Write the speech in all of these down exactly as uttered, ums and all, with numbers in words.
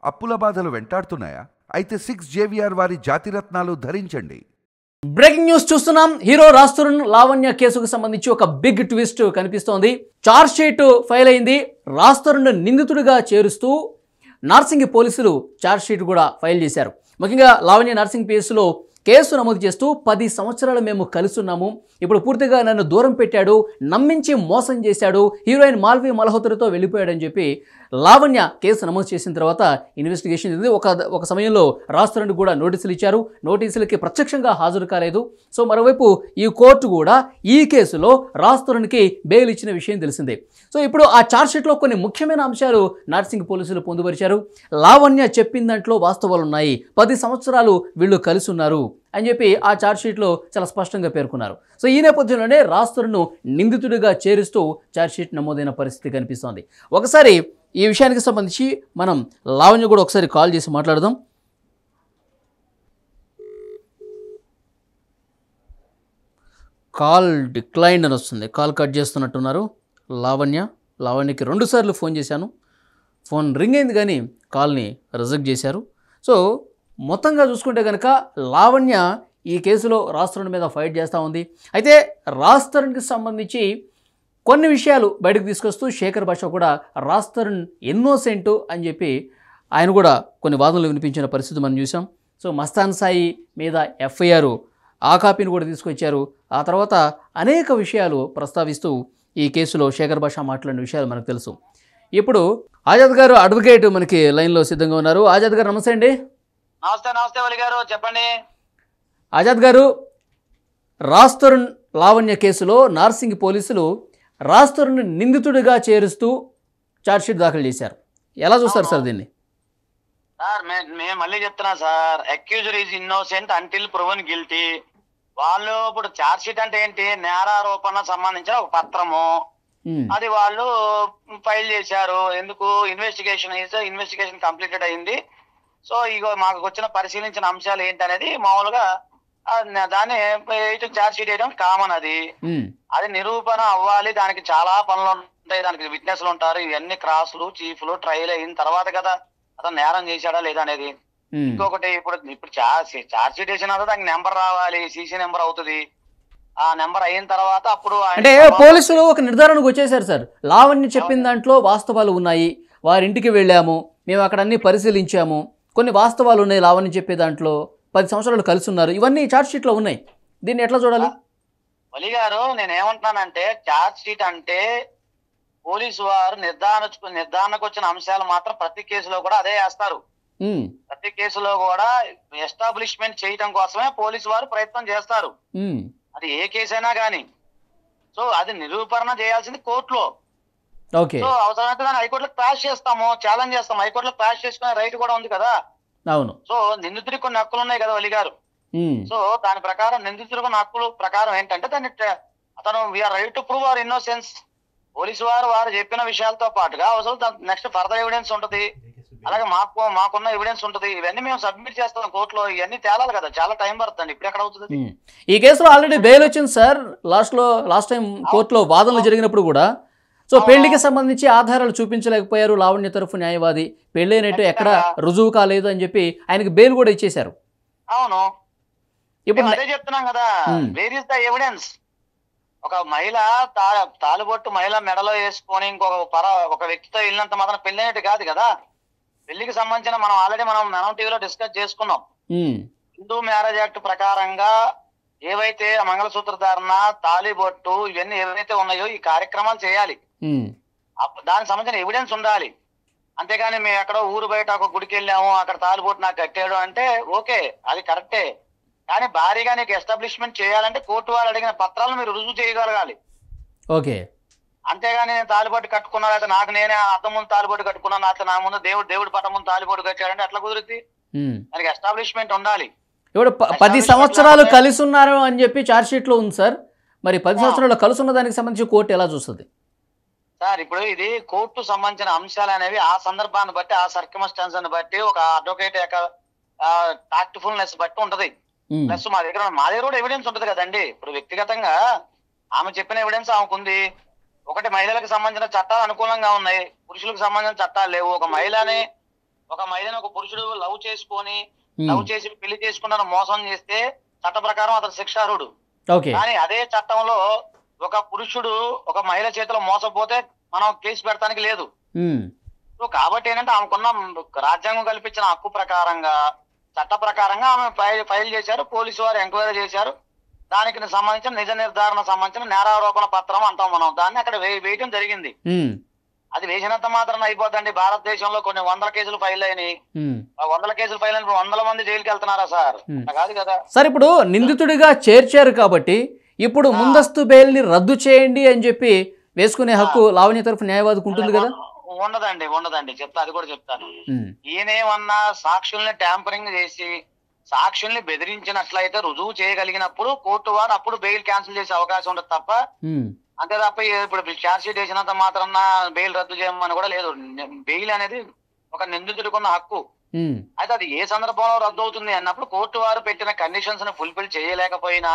అప్పుల బాధలు వెంటాడుతున్నాయా? అయితే సిక్స్ జేవిఆర్ వారి జాతిరత్నాలు ధరించండి. బ్రేకింగ్ న్యూస్ చూస్తున్నాం. హీరో రాజ్ తరుణ్ లావణ్య కేసుకు సంబంధించి ఒక బిగ్ ట్విస్ట్ కనిపిస్తోంది. చార్జ్ షీట్ ఫైల్ అయింది. రాజ్ తరుణ్ నిందితుడిగా చేరుస్తూ నార్సింగి పోలీసులు చార్జ్ షీట్ కూడా ఫైల్ చేశారు. ముఖ్యంగా లావణ్య నార్సింగ్ కేసులో కేసు నమోదు చేస్తూ పది సంవత్సరాలు మేము కలుస్తున్నాము, ఇప్పుడు పూర్తిగా నన్ను దూరం పెట్టాడు, నమ్మించి మోసం చేశాడు, హీరోయిన్ మాల్వి మల్హోత్రతో వెళ్ళిపోయాడని చెప్పి లావణ్య కేసు నమోదు చేసిన తర్వాత ఇన్వెస్టిగేషన్ ఇది ఒక ఒక సమయంలో రాజ్ తరుణ్ కూడా నోటీసులు ఇచ్చారు. నోటీసులకి ప్రత్యక్షంగా హాజరు కాలేదు. సో మరోవైపు ఈ కోర్టు కూడా ఈ కేసులో రాజ్ తరుణ్కి బెయిల్ ఇచ్చిన విషయం తెలిసిందే. సో ఇప్పుడు ఆ ఛార్జ్షీట్లో కొన్ని ముఖ్యమైన అంశాలు నార్సింగ్ పోలీసులు పొందుపరిచారు. లావణ్య చెప్పిన దాంట్లో వాస్తవాలు ఉన్నాయి, పది సంవత్సరాలు వీళ్ళు కలిసి ఉన్నారు అని చెప్పి ఆ ఛార్జ్షీట్లో చాలా స్పష్టంగా పేర్కొన్నారు. సో ఈ నేపథ్యంలోనే రాజ్ తరుణ్ను నిందితుడిగా చేరుస్తూ ఛార్జ్షీట్ నమోదైన పరిస్థితి కనిపిస్తోంది. ఒకసారి ఈ విషయానికి సంబంధించి మనం లావణ్య కూడా ఒకసారి కాల్ చేసి మాట్లాడదాం. కాల్ డిక్లైన్ అని వస్తుంది, కాల్ కట్ చేస్తున్నట్టున్నారు లావణ్య. లావణ్యకి రెండుసార్లు ఫోన్ చేశాను, ఫోన్ రింగ్ అయింది కానీ కాల్ని రిజెక్ట్ చేశారు. సో మొత్తంగా చూసుకుంటే కనుక లావణ్య ఈ కేసులో రాజ్ తరుణ్ మీద ఫైట్ చేస్తూ ఉంది. అయితే రాజ్ తరుణ్కి సంబంధించి కొన్ని విషయాలు బయటకు తీసుకొస్తూ శేఖర్ భాష కూడా రాజ్ తరుణ్ ఇన్నోసెంట్ అని చెప్పి ఆయన కూడా కొన్ని వాదనలు వినిపించిన పరిస్థితి మనం చూసాం. సో మస్తాన్ సాయి మీద ఎఫ్ఐఆర్ ఆ కాపీని కూడా తీసుకొచ్చారు. ఆ తర్వాత అనేక విషయాలు ప్రస్తావిస్తూ ఈ కేసులో శేఖర్ భాష మాట్లాడిన విషయాలు మనకు తెలుసు. ఇప్పుడు ఆజాద్ గారు అడ్వకేట్ మనకి లైన్లో సిద్ధంగా ఉన్నారు. ఆజాద్ గారు నమస్తే అండి. నమస్తే నమస్తే వలి గారు, చెప్పండి. ఆజాద్ గారు, రాజ్ తరుణ్ లావణ్య కేసులో నార్సింగ్ పోలీసులు రాజ్ తరుణ్ నిందితుడిగా చేరుస్తూ ఛార్జ్షీట్ దాఖలు చేశారు. ఎలా చూస్తారు సార్ దీన్ని? సార్ మేము మళ్ళీ చెప్తున్నా sir, accuser is innocent until proven guilty. వాళ్ళు ఇప్పుడు ఛార్జ్ షీట్ అంటే ఏంటి, నేరారోపణ సంబంధించిన ఒక పత్రము, అది వాళ్ళు ఫైల్ చేశారు. ఎందుకు? ఇన్వెస్టిగేషన్ ఇన్వెస్టిగేషన్ కంప్లీటెడ్ అయింది. సో ఇగో మాకు వచ్చిన పరిశీలించిన అంశాలు ఏంటనేది మామూలుగా దాన్ని ఛార్జ్ షీట్ వేయడం కామన్. అది అది నిరూపణ అవ్వాలి, దానికి చాలా పనులు ఉంటాయి, దానికి విట్నెస్లు ఉంటారు, ఇవన్నీ క్రాసులు చీఫ్లు ట్రయల్ అయిన తర్వాత కదా అతను నేరం చేశాడా లేదా అనేది. ఇంకొకటి, ఇప్పుడు ఇప్పుడు ఛార్జ్ షీట్ వేసిన తర్వాత దానికి నెంబర్ రావాలి, సీసీ నెంబర్ అవుతుంది. ఆ నెంబర్ అయిన తర్వాత అప్పుడు అంటే పోలీసులు ఒక నిర్ధారణకు వచ్చేసారు సార్. లావణ్య చెప్పిన దాంట్లో వాస్తవాలు ఉన్నాయి, వారింటికి వెళ్ళాము, మేము అక్కడ అన్ని పరిశీలించాము, కొన్ని వాస్తవాలు ఉన్నాయి, లావణ్య చెప్పే దాంట్లో పది సంవత్సరాలు కలిసి ఉన్నారు, ఇవన్నీ ఛార్జ్ షీట్లో ఉన్నాయి. దీన్ని ఎట్లా చూడాలి? వలి గారు, నేను ఏమంటున్నానంటే ఛార్జ్ షీట్ అంటే పోలీసు వారు నిర్ధారణ నిర్ధారణకు వచ్చిన అంశాలు మాత్రం ప్రతి కేసులో కూడా అదే వేస్తారు. ప్రతి కేసులో కూడా ఎస్టాబ్లిష్మెంట్ చేయడం కోసమే పోలీసు వారు ప్రయత్నం చేస్తారు, అది ఏ కేసు అయినా కానీ. సో అది నిరూపణ చేయాల్సింది కోర్టులో. సో అవసరమైతే దాన్ని హైకోర్టులో క్రాష్ చేస్తాము, ఛాలెంజ్ చేస్తాము, హైకోర్టులో క్రాష్ చేసుకునే రైట్ కూడా ఉంది కదా. అవును. సో నిందితుడికి కొన్ని హక్కులు ఉన్నాయి కదా వలి గారు. సో దాని ప్రకారం నిందితుడికి కొన్ని హక్కులు ప్రకారం ఏంటంటే దాన్ని అతను we're right to prove our innocence. Police వారు వారు చెప్పిన విషయాలతో పాటుగా అవసరం నెక్స్ట్ ఫర్దర్ ఎవిడెన్స్ ఉంటుంది, అలాగే మాకు మాకున్న ఎవిడెన్స్ ఉంటుంది, ఇవన్నీ మేము సబ్మిట్ చేస్తాం కోర్టులో. ఇవన్నీ తేలాలి కదా, చాలా టైం పడుతుంది. ఇప్పుడు ఎక్కడ అవుతుంది? ఈ కేసులో ఆల్రెడీ బెయిల్ వచ్చింది సార్. లాస్ట్ లో లాస్ట్ టైం కోర్టులో వాదనలు జరిగినప్పుడు కూడా సో పెళ్లికి సంబంధించి ఆధారాలు చూపించలేకపోయారు లావణ్య తరఫు న్యాయవాది, పెళ్ళైనట్టు ఎక్కడ రుజువు కాలేదు అని చెప్పి ఆయనకి బెయిల్ కూడా ఇచ్చేశారు. అవును, ఇప్పుడు అదే చెప్తున్నాం కదా, వేర్ ఇస్ ద ఎవిడెన్స్? ఒక మహిళ తాలుబొట్టు మహిళ మెడలో వేసుకొని ఇంకొక పర ఒక వ్యక్తితో వెళ్ళినంత మాత్రం పెళ్ళైనట్టు కాదు కదా. పెళ్లికి సంబంధించిన మనం ఆల్రెడీ మనం మనం టీవీలో డిస్కస్ చేసుకున్నాం. హిందూ మ్యారేజ్ యాక్ట్ ప్రకారంగా ఏవైతే మంగళసూత్ర ధారణ, తాలిబొట్టు ఇవన్నీ ఏవైతే ఉన్నాయో ఈ కార్యక్రమాలు చేయాలి, దానికి సంబంధించిన ఎవిడెన్స్ ఉండాలి. అంతేగాని మేము ఎక్కడో ఊరు బయట ఒక గుడికి వెళ్ళాము, అక్కడ తాలిబొట్టు నాకు కట్టాడు అంటే ఓకే, అది కరెక్టే. కానీ భారీగా నీకు ఎస్టాబ్లిష్మెంట్ చేయాలంటే కోర్టు వారు అడిగిన పత్రాలను మీరు రుజువు చేయగలగాలి. ఓకే, అంతేగాని నేను తాలిబొట్టు కట్టుకున్నా, అయితే నాకు నేనే అర్థం ముందు తాలిబొట్టు కట్టుకున్నాను, అట్లా నా ముందు దేవుడు దేవుడి పట్టం ముందు తాలిబొట్టు కట్టాడంటే అట్లా కుదురుద్ది? దానికి ఎస్టాబ్లిష్మెంట్ ఉండాలి. ఇప్పుడు పది సంవత్సరాలు కలిసి ఉన్నారు అని చెప్పి ఛార్జ్ షీట్ లో ఉంది సార్. మరి పది సంవత్సరాలు కలిసి ఉన్న దానికి సంబంధించి కోర్టు ఎలా చూస్తుంది సార్? ఇప్పుడు ఇది కోర్టు సంబంధించిన అంశాలు అనేవి ఆ సందర్భాన్ని బట్టి, ఆ సర్కమ్స్టాన్స్ బట్టి, ఒక అడ్వకేట్ యొక్క టాక్ట్ఫుల్నెస్ బట్టి ఉంటది. ప్లస్ మా దగ్గర మా దగ్గర కూడా ఎవిడెన్స్ ఉంటది కదండి. ఇప్పుడు వ్యక్తిగతంగా ఆమె చెప్పిన ఎవిడెన్స్ ఆమెకు ఉంది. ఒకటి, మహిళలకు సంబంధించిన చట్టాలు అనుకూలంగా ఉన్నాయి, పురుషులకు సంబంధించిన చట్టాలు లేవు. ఒక మహిళని ఒక మహిళను ఒక పురుషుడు లవ్ చేసుకొని లవ్ చేసి పెళ్లి చేసుకున్న మోసం చేస్తే చట్ట ప్రకారం అతను శిక్షార్హుడు. కానీ అదే చట్టంలో ఒక పురుషుడు ఒక మహిళ చేతిలో మోసపోతే మనం కేసు పెడతానికి లేదు. కాబట్టి ఏంటంటే ఆమెకున్న రాజ్యాంగం కల్పించిన హక్కు ప్రకారంగా చట్ట ప్రకారంగా ఆమె ఫైల్ చేశారు. పోలీసు వారు ఎంక్వైరీ చేశారు. దానికి సంబంధించిన నిజ నిర్ధారణ సంబంధించిన నేరారోపణ పత్రం అంటాం మనం, దాన్ని అక్కడ వేయటం జరిగింది. అది వేసినంత మాత్రం అయిపోద్దండి. భారతదేశంలో కొన్ని వందల కేసులు ఫైల్ అయినాయి. వందల కేసులు ఫైల్ అయినప్పుడు వందల మంది జైలుకి వెళ్తున్నారా సార్? కాదు కదా సార్. ఇప్పుడు నిందితుడిగా చేర్చారు కాబట్టి ఇప్పుడు ముందస్తు బెయిల్ ని రద్దు చేయండి అని చెప్పి వేసుకునే హక్కు లావణ్య తరఫు న్యాయవాదికి ఉంటుంది కదా? ఉండదండి, ఉండదండి. చెప్తా, అది కూడా చెప్తాను. ఈయనేమన్నా సాక్షుల్ని ట్యాంపరింగ్ చేసి సాక్షుల్ని బెదిరించినట్లయితే రుజువు చేయగలిగినప్పుడు కోర్టు వారు అప్పుడు బెయిల్ క్యాన్సిల్ చేసే అవకాశం ఉండదు తప్ప, అంతే తప్ప ఇప్పుడు ఛార్జ్ షీట్ వేసినంత మాత్రం బెయిల్ రద్దు చేయమని కూడా లేదు. బెయిల్ అనేది ఒక నిందితుడికి ఉన్న హక్కు. అయితే అది ఏ సందర్భంలో రద్దు అవుతుంది అన్నప్పుడు కోర్టు వారు పెట్టిన కండిషన్స్ ని ఫుల్ఫిల్ చేయలేకపోయినా,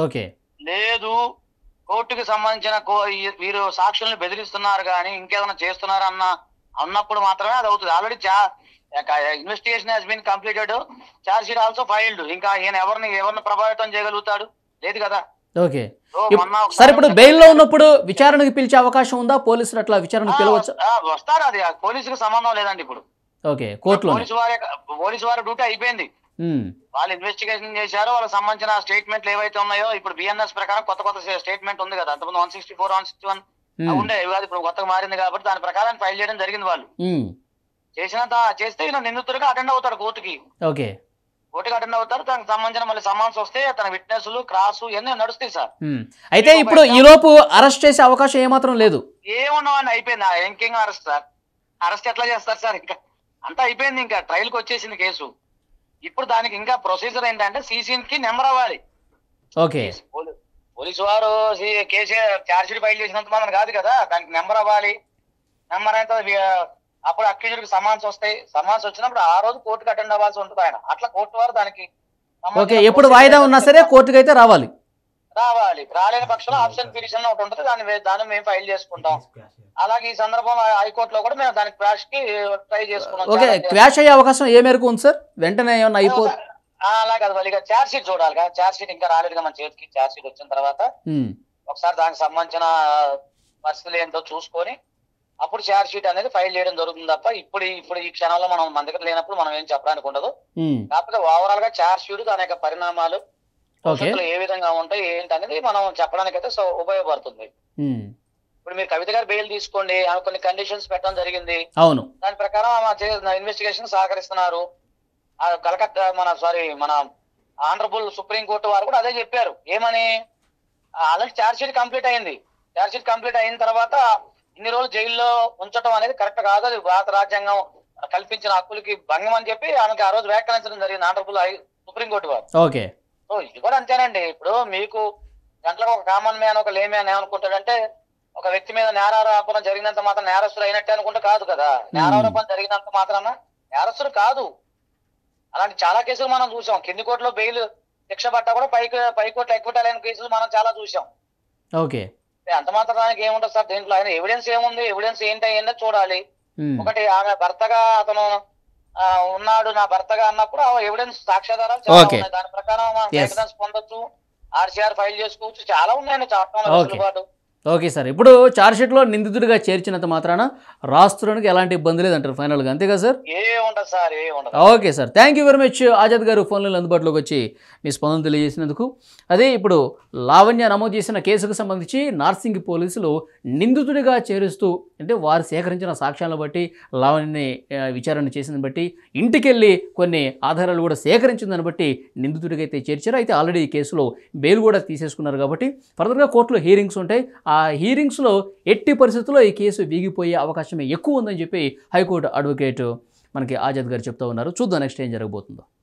లేదు కోర్టుకి సంబంధించిన వీరు సాక్షుల్ని బెదిరిస్తున్నారు కానీ ఇంకేదైనా చేస్తున్నారు అన్న అన్నప్పుడు మాత్రమే అది అవుతుంది. Already investigation has been completed, charge sheet also filed. ఇంకా ఈయన ఎవరిని ఎవరిని ప్రభావితం చేయగలుగుతాడు? లేదు కదా. Okay sir. ఇప్పుడు బెయిల్ లో ఉన్నప్పుడు విచారణకు పిలిచే అవకాశం ఉందా? పోలీసులు అట్లా విచారణకు పిలవచ్చు? వస్తారు. అది పోలీసులకు సంబంధం లేదండి. ఇప్పుడు ఓకే కోర్టులో పోలీసు వారి పోలీసు వారి డ్యూటీ అయిపోయింది. వాళ్ళు ఇన్వెస్టిగేషన్ చేశారు. వాళ్ళకి సంబంధించిన స్టేట్మెంట్లు ఏవైతే ఉన్నాయో ఇప్పుడు బిఎన్ఎస్ ప్రకారం కొత్త కొత్త స్టేట్మెంట్ ఉంది కదా. అంతకుముందు one sixty four one sixty one ఉండే, ఇప్పుడు కొత్తగా మారింది కాబట్టి దాని ప్రకారం ఫైల్ చేయడం జరిగింది. వాళ్ళు చేసినంత చేస్తే ఈయన నిందితుడిగా అటెండ్ అవుతాడు కోర్టుకి. ఓకే కోర్టుకి అటెండ్ అవుతారు. దానికి సంబంధించిన మళ్ళీ సమాన్స్ వస్తే తన విట్నెస్లు క్రాస్ ఇవన్నీ నడుస్తాయి సార్. అయితే ఇప్పుడు ఈ లోపు అరెస్ట్ చేసే అవకాశం ఏమాత్రం లేదు? ఏమన్నామని అయిపోయింది. ఇంకేం అరెస్ట్ సార్? అరెస్ట్ ఎట్లా చేస్తారు సార్? ఇంకా అంతా అయిపోయింది. ఇంకా ట్రయల్ కి వచ్చేసింది కేసు. ఇప్పుడు దానికి ఇంకా ప్రొసీజర్ ఏంటంటే సీసీన్ కి నెంబర్ అవ్వాలి. ఓకే పోలీసు వారు కేసు ఛార్జ్ షీట్ ఫైల్ చేసినంత మాత్రం కాదు కదా, దానికి నెంబర్ అవ్వాలి. నెంబర్ అయితే అప్పుడు అక్యూజ్డ్ కి సమాన్స్ వస్తాయి. సమాన్స్ వచ్చినప్పుడు ఆ రోజు కోర్టుకి అటెండ్ అవ్వాల్సి ఉంటుంది ఆయన. అట్లా కోర్టు వారు దానికి ఓకే ఎప్పుడు వాయిదా ఉన్నా సరే కోర్టుకి అయితే రావాలి. రావాలి రాలేని పక్షంలో ఆప్షన్ పిటిషన్ ఒకటి ఉంటుంది, దాన్ని దాన్ని మేము ఫైల్ చేసుకుంటాం. అలాగే ఈ సందర్భంలో హైకోర్టులో కూడా మేము దానికి క్వాష్ కి ట్రై చేసుకున్నాం. ఓకే క్వాష్ అయ్యే అవకాశం ఏ మేరకు ఉంది సార్? వెంటనే ఏమన్నా అయిపోతుంది? అలా కదా, ఇక ఛార్జ్ షీట్ చూడాలి కదా. ఛార్జ్ షీట్ ఇంకా రాలేదు మన చేతికి. ఛార్జ్ షీట్ వచ్చిన తర్వాత ఒకసారి దానికి సంబంధించిన పరిస్థితులు ఏంటో చూసుకొని అప్పుడు ఛార్జ్ షీట్ అనేది ఫైల్ చేయడం జరుగుతుంది తప్ప ఇప్పుడు ఇప్పుడు ఈ క్షణంలో మనం మన దగ్గర లేనప్పుడు మనం ఏం చెప్పడానికి ఉండదు. కాకపోతే ఓవరాల్ గా ఛార్జ్ షీట్ దాని యొక్క పరిణామాలు ఏ విధంగా ఉంటాయి ఏంటి అనేది మనం చెప్పడానికి అయితే ఉపయోగపడుతుంది. ఇప్పుడు మీరు కవిత గారు బెయిల్ తీసుకోండి, ఆమె కొన్ని కండిషన్స్ పెట్టడం జరిగింది. అవును, దాని ప్రకారం ఆమె ఇన్వెస్టిగేషన్ సహకరిస్తున్నారు. కలకత్తా మన సారీ మన ఆనరబుల్ సుప్రీం కోర్టు వారు కూడా అదే చెప్పారు. ఏమని? ఆల్రెడీ ఛార్జ్ షీట్ కంప్లీట్ అయింది. ఛార్జ్ షీట్ కంప్లీట్ అయిన తర్వాత ఇన్ని రోజులు జైల్లో ఉంచడం అనేది కరెక్ట్ కాదు, అది భారత రాజ్యాంగం కల్పించిన హక్కులకి భంగం అని చెప్పి ఆమెకి ఆ రోజు వ్యాఖ్యానించడం జరిగింది ఆనరబుల్ సుప్రీం కోర్టు వారు. ఓకే సో ఇది కూడా అంతేనండి. ఇప్పుడు మీకు దాంట్లో ఒక కామన్ మ్యాన్ ఒక లే మ్యాన్ ఏమనుకుంటాడంటే ఒక వ్యక్తి మీద నేరారోపణ జరిగినంత మాత్రం నేరస్తుడు అయినట్టే అనుకుంటే కాదు కదా. నేరారోపణ జరిగినంత మాత్రాన నేరస్తుడు కాదు. అలాంటి చాలా కేసులు మనం చూసాం. కింది కోర్టులో బెయిల్ శిక్ష పట్టా కూడా పైకి పైకోర్టులో ఎక్విటల్ అయిన కేసులు మనం చాలా చూసాం. ఓకే అంత మాత్రానికి ఏముంటుంది సార్ దీంట్లో? ఆయన ఎవిడెన్స్ ఏముంది, ఎవిడెన్స్ ఏంటి అయ్యిందో చూడాలి. ఒకటి ఆమె భర్తగా అతను ఉన్నాడు నా భర్తగా అన్నప్పుడు ఆ ఎవిడెన్స్ సాక్ష్యాధారాలు చాలా ఉన్నాయి. దాని ప్రకారం ఎవిడెన్స్ పొందొచ్చు, ఆర్సీఆర్ ఫైల్ చేసుకోవచ్చు, చాలా ఉన్నాయండి చట్టంలో వెసులుబాటు. ఓకే సార్, ఇప్పుడు ఛార్జ్షీట్లో నిందితుడిగా చేర్చినంత మాత్రాన రాష్ట్రానికి ఎలాంటి ఇబ్బంది లేదంటారు ఫైనల్గా, అంతేగా సార్? ఏ ఉండదు సార్, ఏ ఉండదు. Okay sir, thank you very much Azad garu ఫోన్లో అందుబాటులోకి వచ్చి మీ స్పందన తెలియజేసినందుకు. అదే ఇప్పుడు లావణ్య నమోదు చేసిన కేసుకు సంబంధించి నార్సింగి పోలీసులు నిందితుడిగా చేరుస్తూ అంటే వారు సేకరించిన సాక్ష్యాలను బట్టి లావణ్యని విచారణ చేసిన బట్టి ఇంటికెళ్ళి కొన్ని ఆధారాలు కూడా సేకరించిందని బట్టి నిందితుడిగా అయితే చేర్చారు. అయితే ఆల్రెడీ ఈ కేసులో బెయిల్ కూడా తీసేసుకున్నారు కాబట్టి ఫర్దర్గా కోర్టులో హీరింగ్స్ ఉంటాయి. ఆ హీరింగ్స్లో ఎట్టి పరిస్థితుల్లో ఈ కేసు వీగిపోయే అవకాశమే ఎక్కువ ఉందని చెప్పి హైకోర్టు అడ్వకేట్ మనకి ఆజాద్ గారు చెప్తూ ఉన్నారు. చూద్దాం నెక్స్ట్ ఏం జరగబోతుందో.